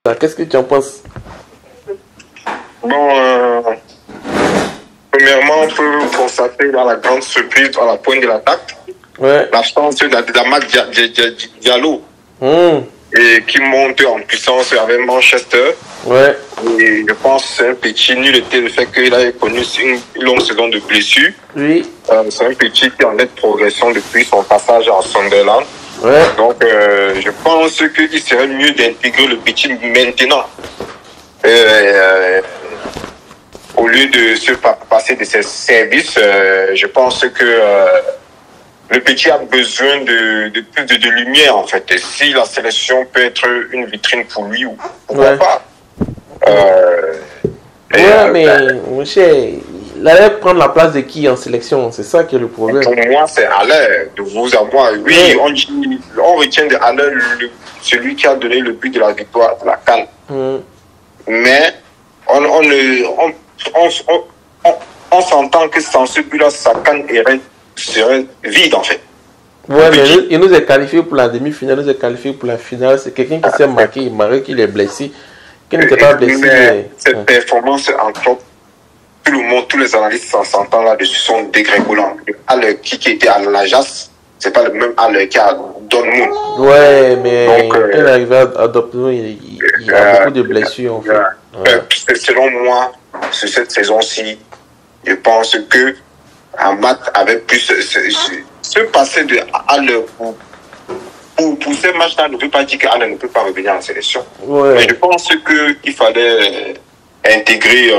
Qu'est-ce que tu en penses? Bon, premièrement, on peut constater dans la grande surprise à la pointe de l'attaque, l'absence d'Amad Diallo, et qui monte en puissance avec Manchester. Et je pense que c'est un petit nul était le fait qu'il a connu une longue saison de blessure. C'est un petit qui est en nette progression depuis son passage à Sunderland. Donc, je pense qu'il serait mieux d'intégrer le petit maintenant. Au lieu de se passer de ses services, je pense que le petit a besoin de plus de lumière, en fait. Et si la sélection peut être une vitrine pour lui, pourquoi pas? Mais monsieur, il allait prendre la place de qui en sélection? C'est ça qui est le problème. Pour moi, c'est Alain, de vous à moi. Oui, on retient de Alain celui qui a donné le but de la victoire de la CAN. Mais on s'entend que sans ce but-là, sa CAN serait vide, en fait. Mais il nous est qualifié pour la demi-finale, il nous est qualifié pour la finale. C'est quelqu'un qui s'est marqué, il marque qu'il est blessé. Qui n'était pas blessé. Mais cette performance, entre autres, tout le monde, tous les analystes s'entendent là-dessus, sont dégringolants. Qui était à l'Ajax, c'est pas le même Al qui a Dortmund. Mais quand il est arrivé à Dortmund, il a beaucoup de blessures, en fait. Selon moi, sur cette saison-ci, je pense que Amat avait pu se passer de Al pour ces matchs-là, ne veut pas dire qu'Alain ne peut pas revenir en sélection. Mais je pense qu'il fallait intégrer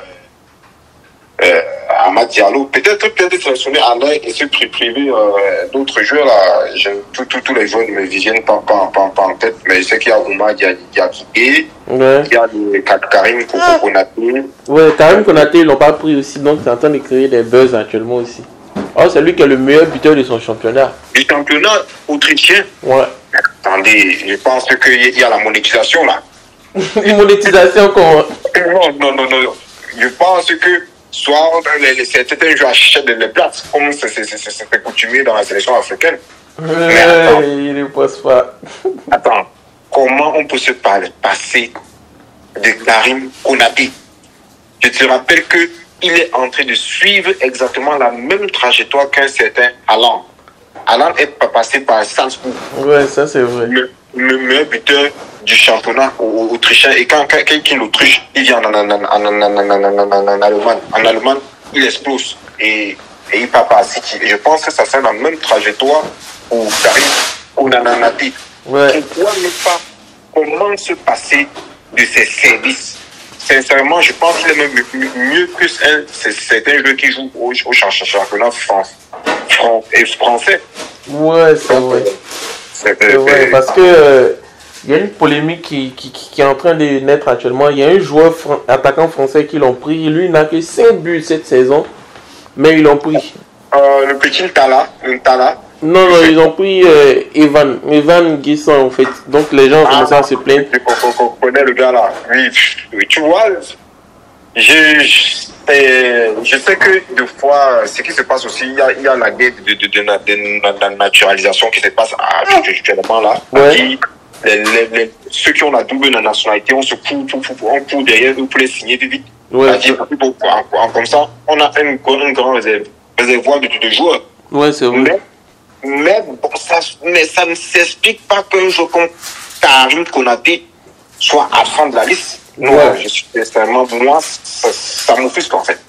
Amad Diallo. Peut-être sélectionner Alain et se priver d'autres joueurs. Là. Tous les joueurs ne me viennent pas en tête, mais je sais qu'il y a Oumar Diakité, il y a Karim Konaté. Karim Konaté, ils l'ont pas pris aussi, donc c'est en train de créer des buzz actuellement aussi. C'est lui qui est le meilleur buteur de son championnat. Du championnat autrichien? Attendez, je pense qu'il y a la monétisation là. Une monétisation comment? Non. Je pense que soit certains joueurs achètent des places, comme c'est coutumier dans la sélection africaine. Mais attends, il ne pose pas. Attends, comment on peut se passer de Karim Konaté? Je te rappelle que il est en train de suivre exactement la même trajectoire qu'un certain Haaland. Haaland est passé par Salzbourg. Ça c'est vrai. Le meilleur buteur du championnat autrichien. Et quand il quitte l'Autriche, il vient en Allemagne. En Allemagne, il explose. Et il part par City. Et je pense que ça sera la même trajectoire pour Karim Konaté. Pourquoi ne pas? Comment se passer de ses services? Sincèrement, je pense qu'il est même mieux que certains joueurs qui jouent au championnat français. C'est vrai. Parce que il y a une polémique qui est en train de naître actuellement. Il y a un joueur attaquant français qui l'ont pris. Lui, il n'a que 5 buts cette saison, mais ils l'ont pris. Le petit Tala. Non, ils ont pris Evan Guisson en fait. Donc les gens ont commencé à se plaindre. On connaît le gars là. Oui, tu vois, je sais que des fois, ce qui se passe aussi, il y a la guerre de naturalisation qui se passe actuellement là. Ceux qui ont la double nationalité, on se court derrière eux pour les signer vite. Comme ça, on a un grand réservoir de joueurs. C'est vrai. Mais ça ne s'explique pas qu'un joueur comme Karim Konaté soit absent de la liste. Je suis extrêmement. Moi, ça m'offusque en fait.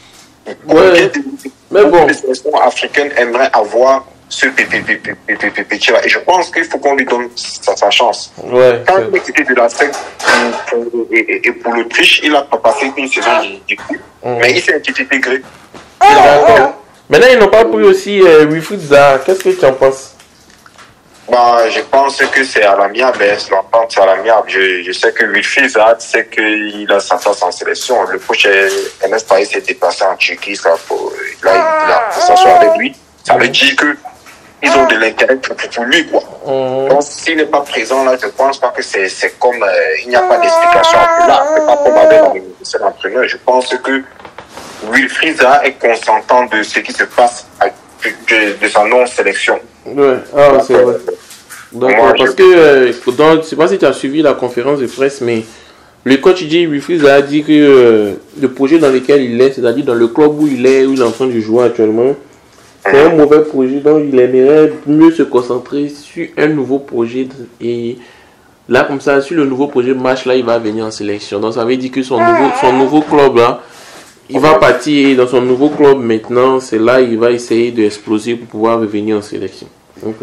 Mais bon. Les sélections africaines aimeraient avoir ce petit là. Et je pense qu'il faut qu'on lui donne sa chance. Quand il était de la SEC pour l'Autriche, il n'a pas passé une saison du coup. Mais il s'est intégré. D'accord. Maintenant, ils n'ont pas pris aussi Wilfried Zaha. Qu'est-ce que tu en penses? Je pense que c'est à l'amiable. C'est à l'amiable. Je sais que Wilfried Zaha sait qu'il a sa place en sélection. Le coach Ernest Paris s'est déplacé en Turquie. Il a s'asseoir avec lui. Ça veut dire qu'ils ont de l'intérêt pour lui, quoi. Donc, s'il n'est pas présent là, je ne pense pas que c'est comme il n'y a pas d'explication là. C'est pas comme avec l'entraîneur. Je pense que Wilfried Zaha est consentant de ce qui se passe de sa non-sélection. C'est vrai. Donc, parce que, je ne sais pas si tu as suivi la conférence de presse, mais le coach Jay Wilfried a dit que le projet dans lequel il est, c'est-à-dire dans le club où il est en train de jouer actuellement, c'est un mauvais projet, donc il aimerait mieux se concentrer sur un nouveau projet. Et là, comme ça, sur le nouveau projet match, là, il va venir en sélection. Donc, ça veut dire que son nouveau club, là, il va partir dans son nouveau club maintenant. C'est là il va essayer d'exploser pour pouvoir revenir en sélection. Donc,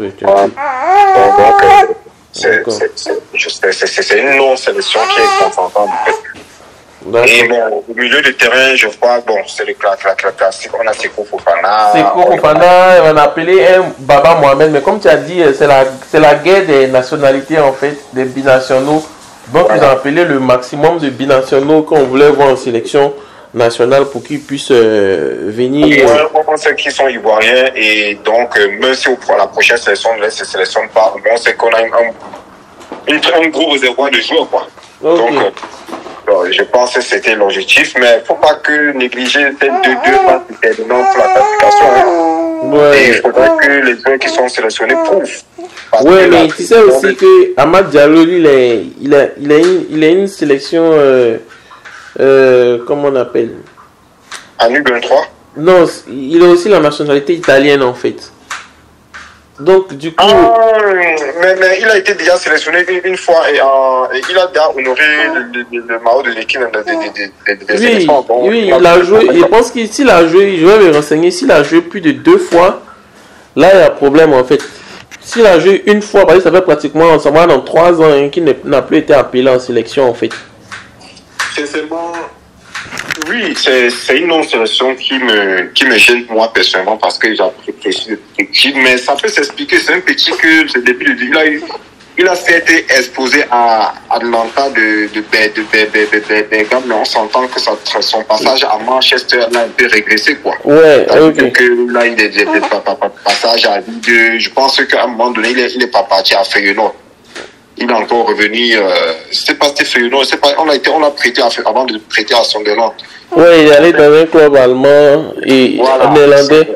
c'est une non-sélection qui est constante en fait. Et bon, au milieu du terrain, je vois, bon, c'est le classique. On a Seko Fofana. Seko Fofana, on a appelé un Baba Mohamed, mais comme tu as dit, c'est la guerre des nationalités en fait, des binationaux. Donc, ils ont appelé le maximum de binationaux qu'on voulait voir en sélection nationale pour qu'ils puissent venir. On sait qu'ils sont ivoiriens et donc même si pour la prochaine sélection ne se sélectionne pas, on sait qu'on a un gros réservoir de joueurs quoi. Okay. Donc je pense que c'était l'objectif, mais il ne faut pas que négliger ces deux matchs déterminants pour la qualification. Et il faudra que les joueurs qui sont sélectionnés prouvent. Oui, mais tu sais aussi que Amad Diallo, il a une sélection. Comment on appelle? En U23? Non, il a aussi la nationalité italienne en fait. Donc du coup... mais il a été déjà sélectionné une fois et il a déjà honoré le maillot de l'équipe des éléphants. Oui, il a joué. Je pense que s'il a joué, je vais me renseigner, s'il a joué plus de 2 fois, là il y a un problème en fait. S'il a joué une fois, parce que ça fait pratiquement dans 3 ans qu'il n'a plus été appelé en sélection en fait. Sincèrement, oui, c'est une non-sélection qui me gêne moi personnellement parce que j'apprécie le petit, mais ça peut s'expliquer. C'est un petit que depuis le début, il a été exposé à Atlanta de Bergame, mais on s'entend que son passage à Manchester l'a un peu régressé quoi. Ouais, ok. Que là, il est passage à Ligue 2. Je pense qu'à un moment donné, il n'est pas parti à Feyenoord. Il est encore revenu, c'est pas Feyenoord, on l'a prêté avant de prêter à Sunderland. Oui, il est allé dans un club allemand et néerlandais.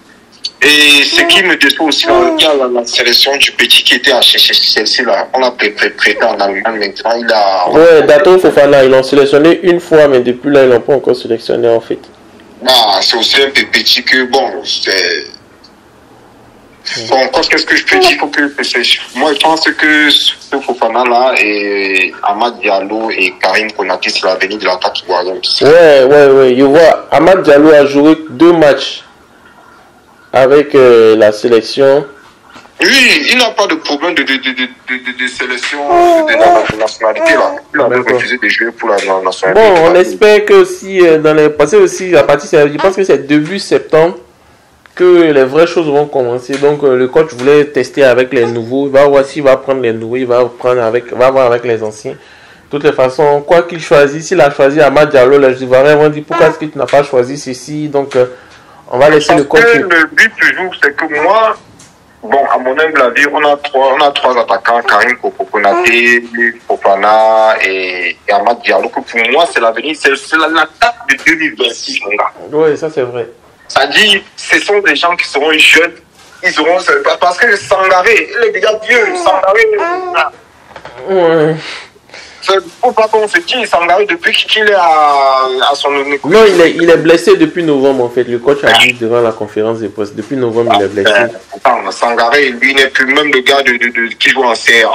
Et ce qui me déçoit aussi, il y a la sélection du petit qui était à Chelsea là. On l'a prêté en Allemagne maintenant. Il a. Oui, Dato Fofana, ils l'ont sélectionné une fois, mais depuis là, ils l'ont pas encore sélectionné en fait. C'est aussi un peu petit que bon, c'est. Bon, qu'est-ce que je peux dire pour que moi je pense que ce Fofana là et Amad Diallo et Karim Konaté c'est l'avenir de l'attaque ivoirienne. Ouais, je vois Amad Diallo a joué 2 matchs avec la sélection. Oui, il n'a pas de problème de sélection de nationalité là. Il a refusé de jouer pour la nationalité. Bon, on espère que aussi dans les passés aussi à partir je pense que c'est début septembre que les vraies choses vont commencer. Donc le coach voulait tester avec les nouveaux. Il va voir s'il va prendre les nouveaux. Il va voir avec les anciens. De toutes les façons, quoi qu'il choisisse, s'il a choisi Amad Diallo, les Ivoiriens vont dire pourquoi est-ce que tu n'as pas choisi ceci. Donc on va laisser le coach. Le but toujours, c'est que moi, bon, à mon humble avis, on a trois attaquants, Karim Konaté, Fofana et Amad Diallo, que pour moi c'est l'avenir, c'est l'attaque de 2026, mon gars. Oui, ça c'est vrai. Ça dit, ce sont des gens qui seront jeunes, ils auront. Parce que Sangaré, il est déjà vieux. Sangaré, ouais. Il ne faut pas qu'on se dise, Sangaré, depuis qu'il est à son. Non, il est blessé depuis novembre en fait. Le coach a dit devant la conférence de presse. Depuis novembre, il est blessé. Attends, Sangaré, lui n'est plus même le gars qui joue en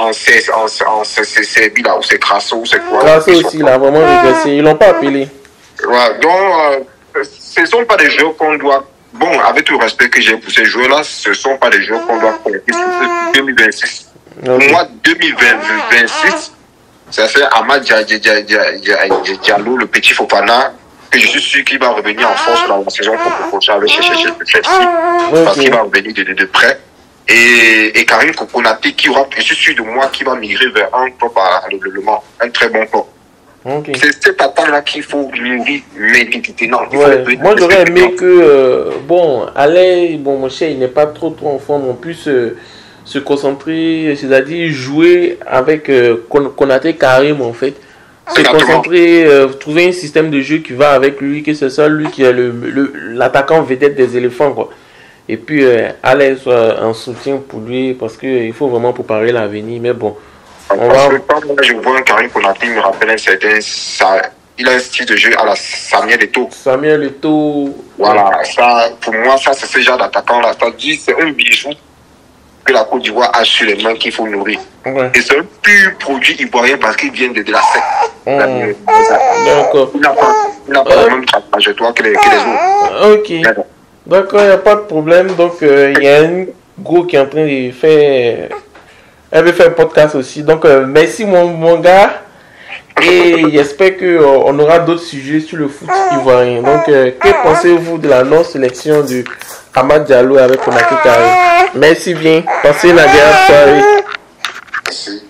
CB là, ou c'est Crasso, ou c'est quoi. Crasso aussi, il a vraiment régressé. Ils ne l'ont pas appelé. Ouais, donc. Ce ne sont pas des joueurs qu'on doit, bon, avec tout le respect que j'ai pour ces joueurs-là, ce ne sont pas des joueurs qu'on doit compter sur 2026. Okay. Moi, 2026, ça fait Amad Diallo, le petit Fofana, que je suis sûr qu'il va revenir en force dans la saison prochaine avec Chelsea, parce qu'il va revenir de près. Et Karim Konaté, je suis sûr de moi, qui va migrer vers un top à règlement, un très bon top. Okay. C'est cet attaque-là qu'il faut nourrir maintenant. Moi, j'aurais aimé que, mon cher, il n'est pas trop en forme. On puisse se concentrer, c'est-à-dire jouer avec Konaté Karim, en fait. Se concentrer, trouver un système de jeu qui va avec lui, que ce soit lui qui est l'attaquant vedette des éléphants, quoi. Et puis, aller en soutien pour lui parce qu'il faut vraiment préparer l'avenir. Mais bon, parce que quand je vois un Karim Konaté, il me rappelle un certain... Il a un style de jeu à la Samuel Eto'o. Samuel Eto'o. Voilà, ça, pour moi, ça, c'est ce genre d'attaquant-là. C'est-à-dire, c'est un bijou que la Côte d'Ivoire a sur les mains qu'il faut nourrir. Ouais. Et c'est un pur produit ivoirien parce qu'il vient de la SEC. D'accord. Il n'a pas le même trajectoire que les autres. Ok. D'accord, il n'y a pas de problème. Donc, il y a un gros qui est en train de faire... Elle veut faire un podcast aussi. Donc, merci mon gars. Et j'espère qu'on aura d'autres sujets sur le foot ivoirien. Donc, que pensez-vous de la non-sélection de Amad Diallo avec Konaté Karim? Merci bien. Passez une agréable soirée. Merci.